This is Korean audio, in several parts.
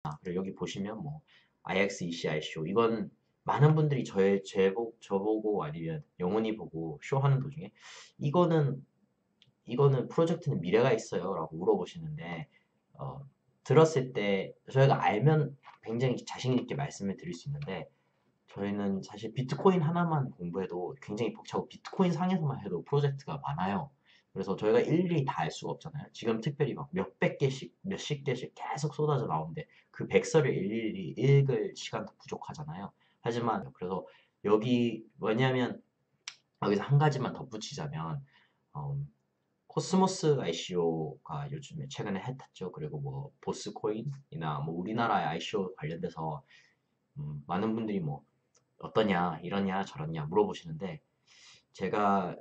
그리고 여기 보시면 뭐 IX, EC, ICO 이건 많은 분들이 저보고 아니면 영훈이 보고 쇼하는 도중에 이거는 프로젝트는 미래가 있어요 라고 물어보시는데 어, 들었을 때 저희가 알면 굉장히 자신 있게 말씀을 드릴 수 있는데 저희는 사실 비트코인 하나만 공부해도 굉장히 벅차고 비트코인 상에서만 해도 프로젝트가 많아요. 그래서 저희가 일일이 다 알 수가 없잖아요. 지금 특별히 막 몇백 개씩, 몇십 개씩 계속 쏟아져 나오는데 그 백서를 일일이 읽을 시간도 부족하잖아요. 하지만 그래서 여기 뭐냐면 여기서 한 가지만 덧붙이자면 어, 코스모스 ICO가 요즘에 최근에 핫했죠. 그리고 뭐 보스코인이나 뭐 우리나라의 ICO 관련돼서 많은 분들이 뭐 어떠냐, 이러냐, 저러냐 물어보시는데 제가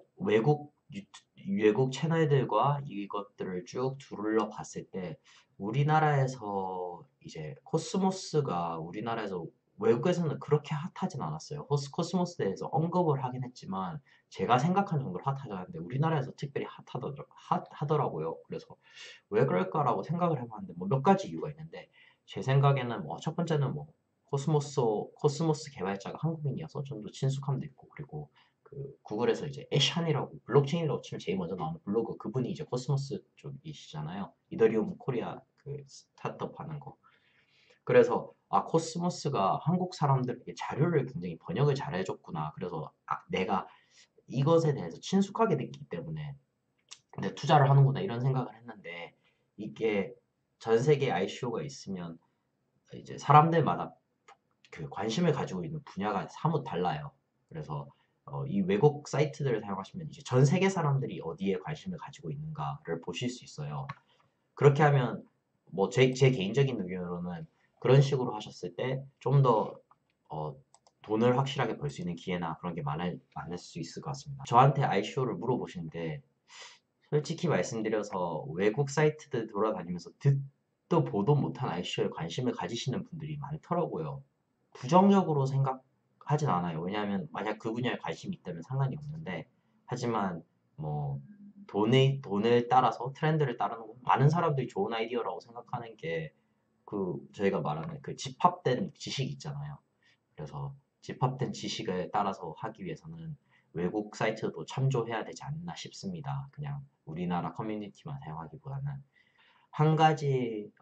외국 채널들과 이것들을 쭉 둘러 봤을 때 우리나라에서 이제 코스모스가 우리나라에서 외국에서는 그렇게 핫하진 않았어요. 코스모스에 대해서 언급을 하긴 했지만 제가 생각한 정도로 핫하지 않은데 우리나라에서 특별히 핫하더라고요. 그래서 왜 그럴까라고 생각을 해봤는데 뭐 몇 가지 이유가 있는데 제 생각에는 뭐 첫 번째는 뭐 코스모스 개발자가 한국인이어서 좀 더 친숙함도 있고 그리고 그 구글에서 이제 애샨이라고 블록체인이라고 치면 제일 먼저 나오는 블로그 그분이 이제 코스모스 쪽이시잖아요. 이더리움 코리아 그 스타트업 하는 거. 그래서 아 코스모스가 한국 사람들에게 자료를 굉장히 번역을 잘 해줬구나. 그래서 아, 내가 이것에 대해서 친숙하게 됐기 때문에 근데 투자를 하는구나 이런 생각을 했는데 이게 전 세계 ICO가 있으면 이제 사람들마다 그 관심을 가지고 있는 분야가 사뭇 달라요. 그래서 이 외국 사이트들을 사용하시면 이제 전 세계 사람들이 어디에 관심을 가지고 있는가를 보실 수 있어요. 그렇게 하면 뭐 제 개인적인 의견으로는 그런 식으로 하셨을 때 좀 더 돈을 확실하게 벌 수 있는 기회나 그런 게 많을 수 있을 것 같습니다. 저한테 ICO를 물어보시는데 솔직히 말씀드려서 외국 사이트들 돌아다니면서 듣도 보도 못한 ICO에 관심을 가지시는 분들이 많더라고요. 부정적으로 생각하진 않아요. 왜냐하면 만약 그 분야에 관심이 있다면 상관이 없는데 하지만 뭐 돈을 따라서 트렌드를 따르는 건 많은 사람들이 좋은 아이디어라고 생각하는 게 그 저희가 말하는 그 집합된 지식 있잖아요. 그래서 집합된 지식을 따라서 하기 위해서는 외국 사이트도 참조해야 되지 않나 싶습니다. 그냥 우리나라 커뮤니티만 사용하기보다는 한 가지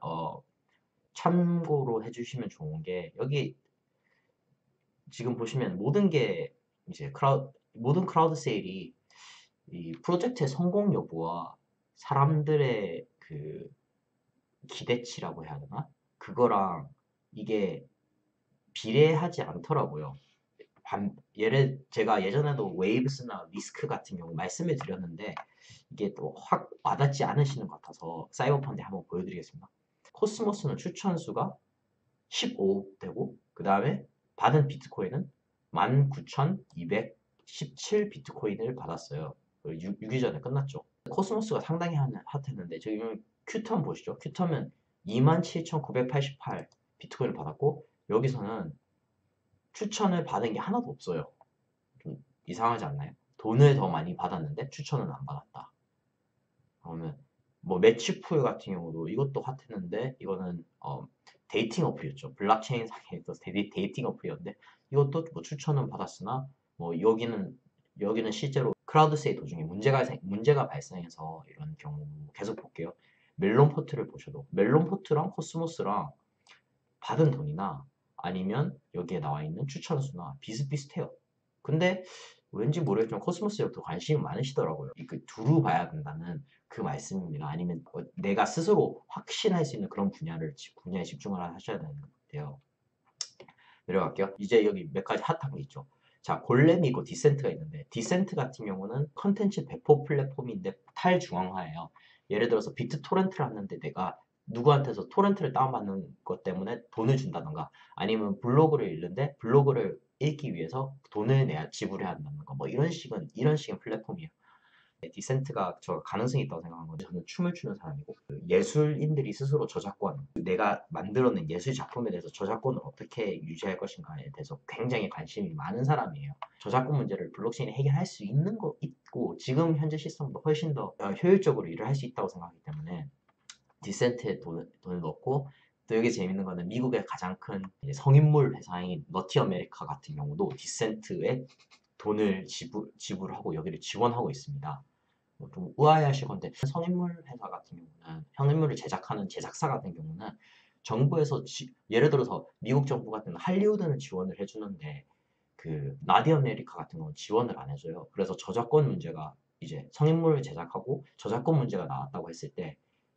참고로 해주시면 좋은 게 여기 지금 보시면 모든 게 이제 모든 크라우드 세일이 이 프로젝트의 성공 여부와 사람들의 그 기대치라고 해야 되나? 그거랑 이게 비례하지 않더라고요. 제가 예전에도 웨이브스나 리스크 같은 경우 말씀을 드렸는데 이게 또 확 와닿지 않으시는 것 같아서 사이버펀드 한번 보여드리겠습니다. 코스모스는 추천수가 15되고 그 다음에 받은 비트코인은 19,217 비트코인을 받았어요. 6일 전에 끝났죠. 코스모스가 상당히 핫했는데 지금 큐텀 보시죠. 큐텀은 27,988 비트코인을 받았고 여기서는 추천을 받은 게 하나도 없어요. 좀 이상하지 않나요? 돈을 더 많이 받았는데 추천은 안 받았다. 그러면 뭐 매치풀 같은 경우도 이것도 핫했는데 이거는 데이팅 어플이었죠. 블록체인 상에서 데이팅 어플이었는데 이것도 뭐 추천은 받았으나 뭐 여기는 실제로 크라우드 세일 도중에 문제가 발생해서 이런 경우 계속 볼게요. 멜론포트를 보셔도 멜론포트랑 코스모스랑 받은 돈이나 아니면 여기에 나와 있는 추천수나 비슷비슷해요. 근데 왠지 모르겠지만 코스모스에 더 관심이 많으시더라고요. 그 두루 봐야 된다는 그 말씀입니다. 아니면 내가 스스로 확신할 수 있는 그런 분야에 집중을 하셔야 되는 것 같아요. 내려갈게요. 이제 여기 몇 가지 핫한 게 있죠. 자, 골렘이 있고 디센트가 있는데 디센트 같은 경우는 컨텐츠 배포 플랫폼인데 탈중앙화예요. 예를 들어서 비트토렌트를 하는데 내가 누구한테서 토렌트를 다운받는 것 때문에 돈을 준다던가 아니면 블로그를 읽는데 블로그를 읽기 위해서 돈을 내야 지불해야 한다는 거 뭐 이런 식의 플랫폼이에요. 디센트가 저 가능성이 있다고 생각하는 건데 저는 춤을 추는 사람이고 그 예술인들이 스스로 저작권 내가 만들어낸 예술 작품에 대해서 저작권을 어떻게 유지할 것인가에 대해서 굉장히 관심이 많은 사람이에요. 저작권 문제를 블록체인이 해결할 수 있는 거 있고 지금 현재 시스템도 훨씬 더 효율적으로 일을 할 수 있다고 생각하기 때문에 디센트에 돈을 넣고 또 여기 재밌는 거는 미국의 가장 큰 이제 성인물 회사인 너티 아메리카 같은 경우도 디센트에 돈을 지불하고 여기를 지원하고 있습니다. 좀 의아해하실 건데 성인물 회사 같은 경우는 성인물을 제작하는 제작사 같은 경우는 정부에서 예를 들어서 미국 정부 같은 할리우드는 지원을 해주는데 그 나디 아메리카 같은 경우는 지원을 안 해줘요. 그래서 저작권 문제가 이제 성인물을 제작하고 저작권 문제가 나왔다고 했을 때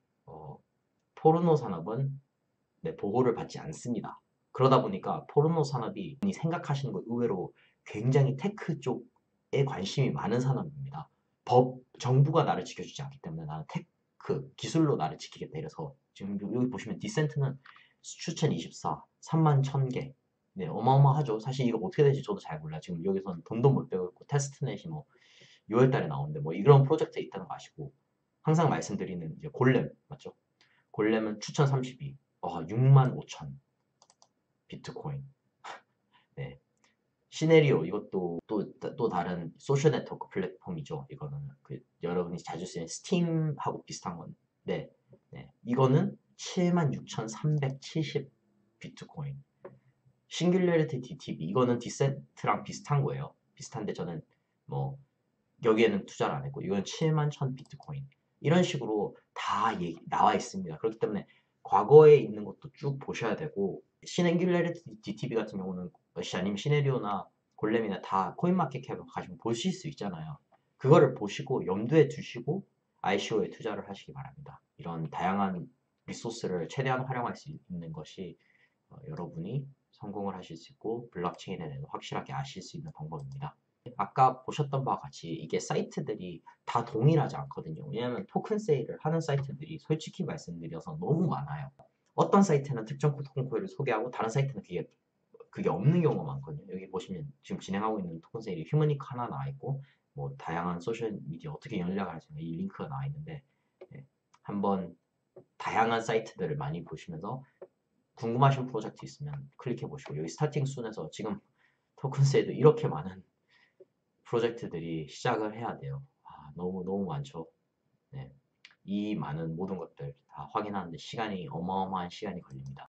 포르노 산업은 네, 보호를 받지 않습니다. 그러다 보니까 포르노 산업이 생각하시는 것 의외로 굉장히 테크 쪽에 관심이 많은 산업입니다. 정부가 나를 지켜주지 않기 때문에 나는 테크, 기술로 나를 지키겠다 이래서 지금 여기 보시면 디센트는 추천 24, 3만 1000개. 네, 어마어마하죠. 사실 이거 어떻게 될지 저도 잘 몰라요. 지금 여기서는 돈도 못 빼고 있고 테스트넷이 뭐 6월 달에 나오는데 뭐 이런 프로젝트 있다는 거 아시고 항상 말씀드리는 이제 골렘 맞죠? 골렘은 추천 32, 6만 5천 비트코인. 네. 시네리오 이것도 또 다른 소셜 네트워크 플랫폼이죠. 이거는 여러분이 자주 쓰는 스팀하고 비슷한 건데 네. 이거는 76,370 비트코인. 싱귤레리티 DTB 이거는 디센트랑 비슷한 거예요. 비슷한데 저는 뭐 여기에는 투자를 안 했고 이건 7만 1000 비트코인. 이런 식으로 다 나와 있습니다. 그렇기 때문에 과거에 있는 것도 쭉 보셔야 되고 시렝귤레리티 DTB 같은 경우는 아니면 시네리오나 골렘이나 다 코인마켓캡 가시면 보실 수 있잖아요. 그거를 보시고 염두에 두시고 ICO에 투자를 하시기 바랍니다. 이런 다양한 리소스를 최대한 활용할 수 있는 것이 여러분이 성공을 하실 수 있고 블록체인에 대해서 확실하게 아실 수 있는 방법입니다. 아까 보셨던 바와 같이 이게 사이트들이 다 동일하지 않거든요. 왜냐하면 토큰 세일을 하는 사이트들이 솔직히 말씀드려서 너무 많아요. 어떤 사이트는 특정 토큰 코인을 소개하고 다른 사이트는 그게 없는 경우가 많거든요. 여기 보시면 지금 진행하고 있는 토큰 세일이 휴머니크 하나 나와 있고 뭐 다양한 소셜 미디어 어떻게 연락을 할수 있는 이 링크가 나와 있는데 네, 한번 다양한 사이트들을 많이 보시면서 궁금하신 프로젝트 있으면 클릭해 보시고 여기 스타팅 순에서 지금 토큰 세일도 이렇게 많은 프로젝트들이 시작을 해야 돼요. 너무 너무 많죠. 네. 이 많은 모든 것들 다 확인하는데 어마어마한 시간이 걸립니다.